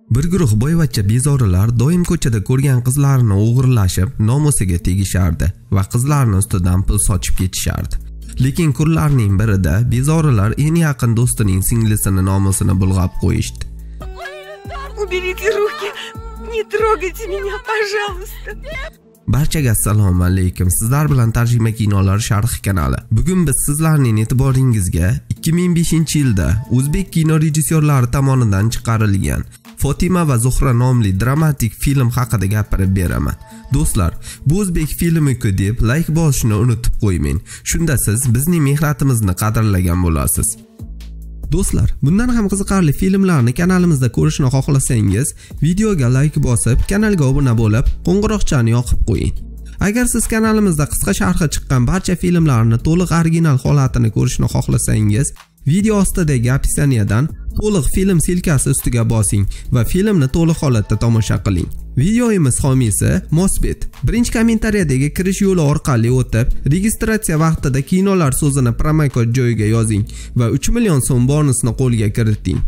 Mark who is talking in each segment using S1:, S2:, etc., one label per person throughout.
S1: Bir guruh boyvachcha bezorilar doim ko'chada ko'rgan qizlarini o'g'irlashib, nomusiga tegishardi va qizlarning ustidan pul sochib ketishardi. Lekin kunlarning birida bezorilar eng yaqin do'stining singlisini nomusini bulg'ab qo'yishdi.
S2: Уберите руки, не трогайте меня, пожалуйста.
S1: Barchaga assalomu alaykum. Sizlar bilan tarjima kinolar sharh kanali. Bugun biz sizlarning e'tiboringizga 2005-yilda o'zbek kino rejissyorlari tomonidan chiqarilgan Fatima va Zuhra nomli dramatik film haqida gapirib beraman. Do'stlar, bu o'zbek filmi-ku deb like bosishni unutib qo'ymang. Shunda siz bizning mehnatimizni qadrlagan bo'lasiz. Do'stlar, bundan ham qiziqarli filmlarni kanalimizda ko'rishni xohlasangiz, videoga like bosib, kanalga obuna bo'lib, qo'ng'iroqchani yoqib qo'ying. Agar siz kanalimizda qisqa sharhi chiqqan barcha filmlarni to'liq original holatini ko'rishni xohlasangiz, video ostidagi opsiyadan to'liq film silkasi ustiga bosing va filmni to'liq holatda tomosha qiling. Videomiz homiysi Mosbet. Birinchi kommentariyadagi kirish yo'li orqali o'tib, registratsiya vaqtida kinolar so'zini promokod joyiga yozing va 3 million so'm bonusni qo'lga kiriting.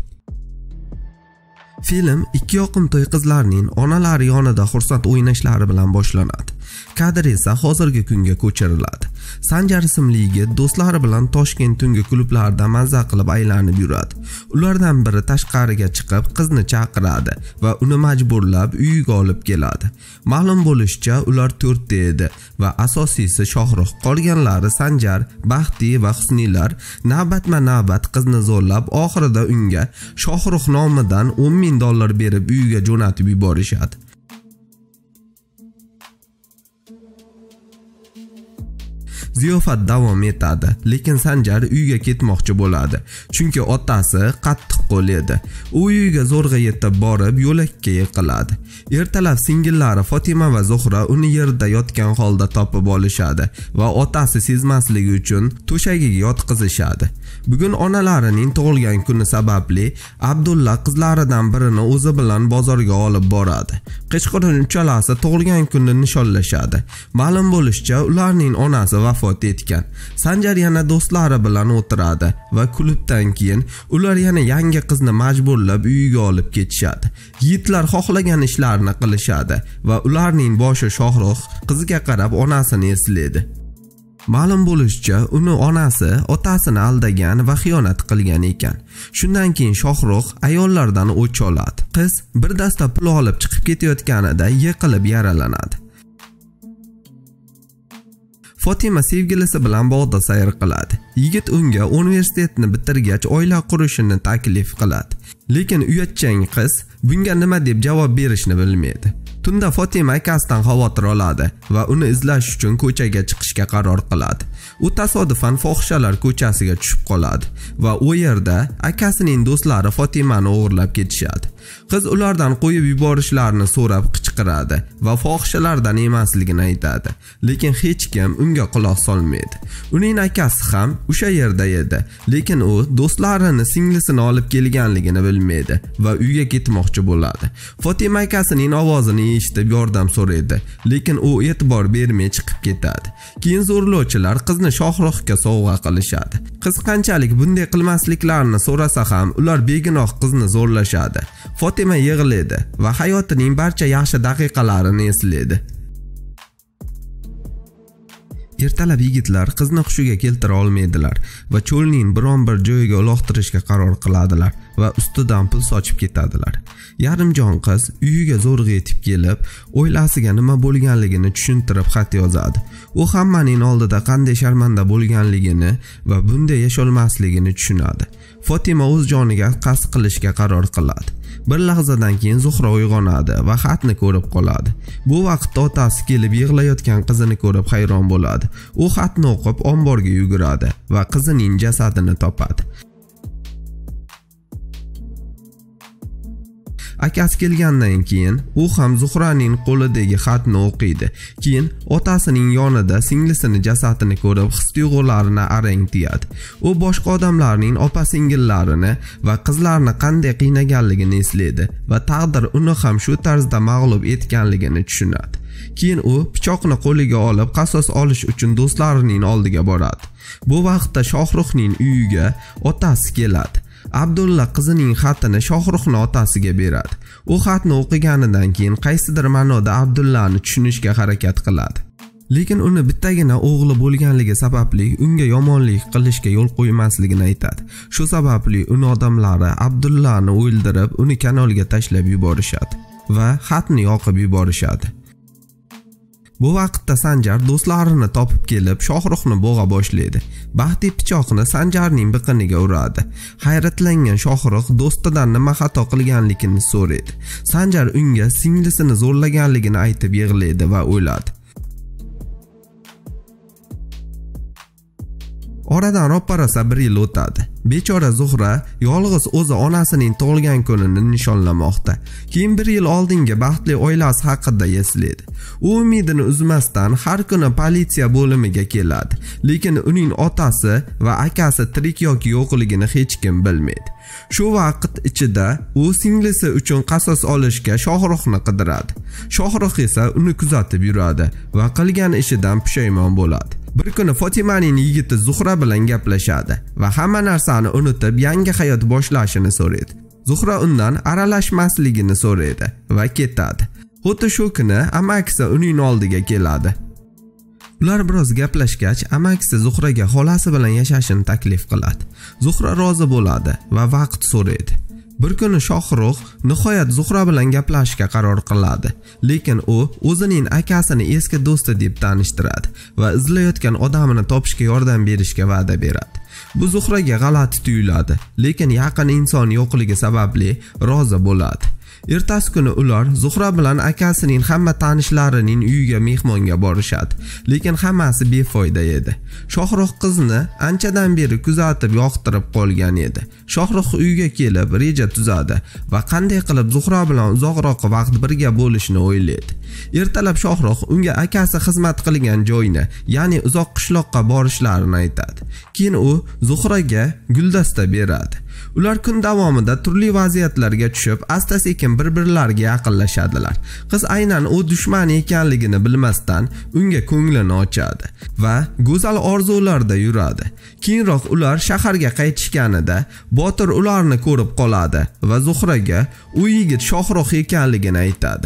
S1: Film ikki yoqimtoy qizlarning onalari yonida xursand o'ynashlari bilan boshlanadi. Kadr esa hozirgi kunga ko'chiriladi. Sanjar ismli yigit do'stlari bilan Toshkent tungi klublarida mazza qilib aylanib yuradi. Ulardan biri tashqariga chiqib qizni chaqiradi va uni majburlab uyiga olib keladi. Ma'lum bo'lishicha, ular 4 ta edi va asosiysi Shohruh. Qolganlari Sanjar, Baxti va Husnilar navbatma-navbat qizni zo'rlab, oxirida unga Shohruh nomidan $10,000 berib uyiga jo'natib yuborishadi. Ziyofat davom etadi, lekin Sanjar uyga ketmoqchi bo'ladi, chunki otasi qattiq qo'l edi. U uyga zo'rg'a yetib borib, yo'lakka yiqiladi. Ertalab singillari Fatima va Zuhra uni yerda yotgan holda topib olishadi va otasi sezmasligi uchun to'shagiga yotqizishadi. Bugun onalarining tug'ilgan kuni sababli Abdulla qizlaridan birini o'zi bilan bozorga olib boradi. Kechqurun uchalasi tug'ilgan kunni nishonlashadi. Ma'lum bo'lishicha, ularning onasi vafot etgan. Sanjar yana do'stlari bilan o'tiradi va klubdan keyin ular yana yangi qizni majburlab uyiga olib ketishadi. Yigitlar xohlagan ishlarni qilishadi va ularning boshi Shohruh qiziga qarab onasini eslaydi. Ma'lum bo'lishicha, uni onasi otasini aldagan va xiyonat qilgan ekan. Shundan keyin Shohruh ayollardan o'ch oladi. Qiz bir dasta pul olib chiqib ketayotganida yiqilib yaralanadi. Fatima sevgilisi bilan bog'da sayr qiladi. Yigit unga universitetni bitirgach oila qurishini taklif qiladi. Lekin uyatchang qiz bunga nima deb javob berishni bilmaydi. Tunda Fatima akasidan xavotir oladi va uni izlash uchun ko'chaga chiqishga qaror qiladi. U tasodifan fohishalar ko'chasiga tushib qoladi va u yerda akasining do'stlari Fatimani o'g'irlab ketishadi. Qiz ulardan qo'yib yuborishlarini so'rab qichqiradi va fohishalardan emasligini aytadi. Lekin hech kim unga quloq solmaydi. Uning akasi ham o'sha yerda edi, lekin u do'stlarini singlisini olib kelganligini bilmaydi va uyga ketmoqchi bo'ladi. Fatima akasining ovozini eshitib yordam so'raydi, lekin u e'tibor bermay chiqib ketadi. Keyin zo'rlovchilar qizni Shohruhga sovg'a qilishadi. Qiz qanchalik bunday qilmasliklarini so'rasa ham, ular begunoh qizni zo'rlashadi. Fatima yig'laydi va hayotining barcha yaxshi daqiqalarini eslaydi. Ertalab yigitlar qizni hushiga keltira olmaydilar va cho'lning biron bir joyiga uloqtirishga qaror qiladilar va ustidan pul sochib ketadilar. Yarimjon qiz uyiga zo'rg'a yetib kelib, oilasiga nima bo'lganligini tushuntirib xat yozadi. U hammaning oldida qanday sharmanda bo'lganligini va bunday yasholmasligini tushunadi. Fatima o'z joniga qasd qilishga qaror qiladi. Bir lahzadan keyin Zuhra uyg'onadi va xatni ko'rib qoladi. Bu vaqtda otasi kelib yig'layotgan qizini ko'rib hayron bo'ladi. U xatni o'qib omborga yuguradi va qizining jasadini topadi. Akasi kelgandan keyin u ham Zuhraning qo'lidagi xatni o'qiydi. Keyin otasining yonida singlisini jasadini ko'rib his-tuyg'ularini arang tiyadi. U boshqa odamlarning opa-singillarini va qizlarni qanday qiynaganligini eslaydi va taqdir uni ham shu tarzda mag'lub etganligini tushunadi. Keyin u pichoqni qo'liga olib qasos olish uchun do'stlarining oldiga boradi. Bu vaqtda Shohruhning uyiga otasi keladi. Abdulla qizining xatini Shohruxning otasiga beradi. U xatni o'qiganidan keyin qaysidir ma'noda Abdullani tushunishga harakat qiladi. Lekin uni bittagina o'g'li bo'lganligi sababli unga yomonlik qilishga yo'l qo'ymasligini aytadi. Shu sababli uni odamlari Abdullani o'ldirib, uni kanalga tashlab yuborishadi va xatni yoqib yuborishadi. Bu vaqtda Sanjar do'stlarini topib kelib, Shohruxni bo'g'a boshlaydi. Baxtiy pichoqni Sanjarning biqiniga uradi. Hayratlangan Shohrux do'stidan nima xato qilganligini so'raydi. Sanjar unga singlisini zo'rlaganligini aytib yig'laydi va o'ladi. Oradan roppa-rosa 1 yil o'tadi. Bechora Zuhra yolg'iz o'zi onasining tug'ilgan kunini nishonlamoqda. Keyin 1 yil oldingi baxtli oilasi haqida eslaydi. U umidini uzmasdan har kuni politsiya bo'limiga keladi, lekin uning otasi va akasi tirik yoki yo'qligini hech kim bilmaydi. Shu vaqt ichida u singlisi uchun qasos olishga Shohruxni qidiradi. Shohrux esa uni kuzatib yuradi va qilgan ishidan pushaymon bo'ladi. Bir kuni Fotimaning yigiti Zuhra bilan gaplashadi va hamma narsani unutib yangi hayot boshlashini so'raydi. Zuhra undan aralashmasligini so'raydi va ketadi. Xuddi shu kuni amakisi uning oldiga keladi. Ular biroz gaplashgach, amakisi Zuhraga xolasi bilan yashashini taklif qiladi. Zuhra rozi bo'ladi va vaqt so'raydi. Bir kuni Shohrux nihoyat Zuhra bilan gaplashishga qaror qiladi, lekin u o'zining akasini eski do'sti deb tanishtiradi va izlayotgan odamini topishga yordam berishga va'da beradi. Bu Zuhraga g'alati tuyuladi, lekin yaqin inson yo'qligi sababli rozi bo'ladi. Ertasi kuni ular Zuhra bilan akasining hamma tanishlarining uyiga mehmonga borishadi, lekin hammasi befoyda edi. Shohrux qizni anchadan beri kuzatib yoqtirib qolgan edi. Shohrux uyga kelib reja tuzadi va qanday qilib Zuhra bilan uzoqroq vaqt birga bo'lishni o'ylaydi. Ertalab Shohrux unga akasi xizmat qilgan joyni, ya'ni uzoq qishloqqa borishlarini aytadi. Keyin u Zuhraga guldasta beradi. Ular kun davomida turli vaziyatlarga tushib, asta-sekin bir-birlariga yaqinlashadilar. Qiz aynan u dushman ekanligini bilmasdan unga ko'nglini ochadi va go'zal orzularda yuradi. Keyinroq ular shaharga qaytishganida Botir ularni ko'rib qoladi va Zuhraga u yigit Shohrux ekanligini aytadi.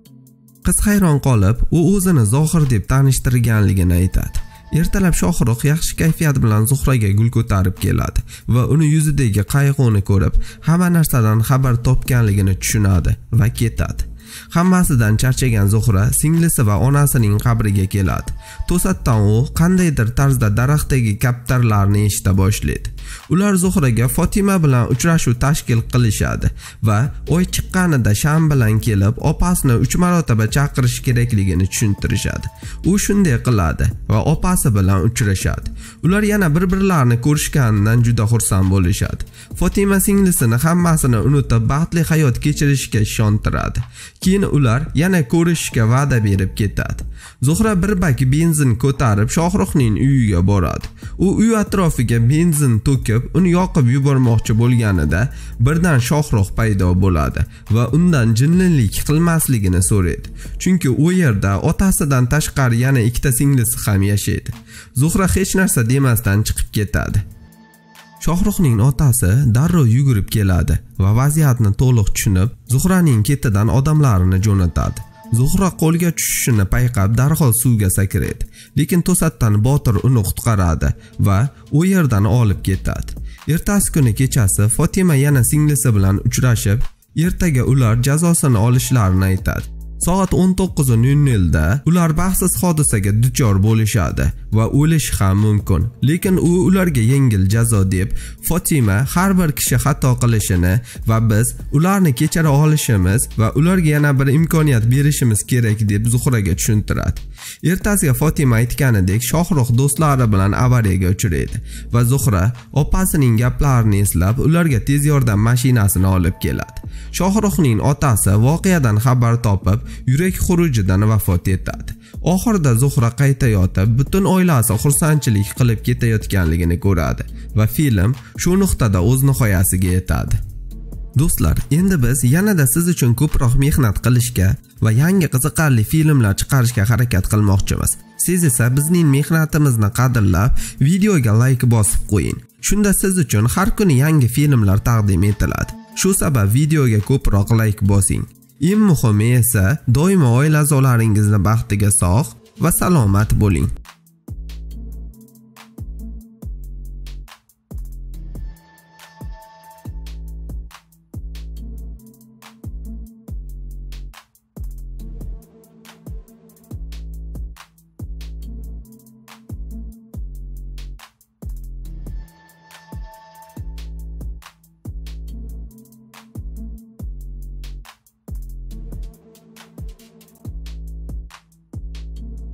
S1: Qiz hayron qolib, u o'zini Zohir deb tanishtirganligini aytadi. Ertalab Shohrux yaxshi kayfiyat bilan Zuhraga gul ko'tarib keladi va uni yuzidagi qayg'uni ko'rib, hamma narsadan xabar topganligini tushunadi va ketadi. Hammasidan charchagan Zuhra singlisi va onasining qabriga keladi. To'satdan u qandaydir tarzda daraxtdagi kaptarlarni eshita boshlaydi. Ular Zuhraga Fotima bilan uchrashuv tashkil qilishadi va oy chiqqanida sham bilan kelib, opasini 3 marotaba chaqirish kerakligini tushuntirishadi. U shunday qiladi va opasi bilan uchrashadi. Ular yana bir-birlarini ko'rishganidan juda xursand bo'lishadi. Fotima singlisini hammasini unutib baxtli hayot kechirishga ishontiradi. Keyin ular yana ko'rishishga va'da berib ketadi. Zuhra bir bak benzin ko'tarib Shohruxning uyiga boradi. U uy atrofiga benzin to'kib, uni yoqib yubormoqchi bo'lganida birdan Shohrux paydo bo'ladi va undan jinnilik qilmasligini so'raydi. Chunki u yerda otasidan tashqari yana 2 singlisi ham yashaydi. Zuhra hech narsa demasdan chiqib ketadi. Shohruxning otasi darrov yugurib keladi va vaziyatni to'liq tushunib, Zuhraning ketidan odamlarini jo'natadi. Zuhra qo'lga tushishini payqab darhol suvga sakraydi, lekin to'satdan Botir uni qutqaradi va u yerdan olib ketadi. Ertasi kuni kechasi Fotima yana singlisi bilan uchrashib, ertaga ular jazosini olishlarini aytadi. Soat 19:00 da ular baxtsiz hodisaga duchor bo'lishadi va o'lish ham mumkin. Lekin u ularga yengil jazo deb Fotima har bir kishi xato qilishini va biz ularni kechira olishimiz va ularga yana bir imkoniyat berishimiz kerak deb Zuhraga tushuntiradi. Ertasiga Fotima aytganidek Shohrux do'stlari bilan avariyaga uchraydi va Zuhra opasining gaplarini eslab ularga tez yordam mashinasini olib keladi. Shohruxning otasi voqeadan xabar topib, yurak xurujidan vafot etadi. Oxirida Zuhra qayta yotib, butun oilasi xursandchilik qilib ketayotganligini ko'radi va film shu nuqtada o'z nihoyasiga yetadi. Do'stlar, endi biz yanada siz uchun ko'proq mehnat qilishga va yangi qiziqarli filmlar chiqarishga harakat qilmoqchimiz. Siz esa bizning mehnatimizni qadrlab, videoga like bosib qo'ying. Shunda siz uchun har kuni yangi filmlar taqdim etiladi. Shu sabab videoga ko'proq like bosing. Eng muhimi esa doimo oila a'zolaringizni baxtiga sog' va salomat bo'ling.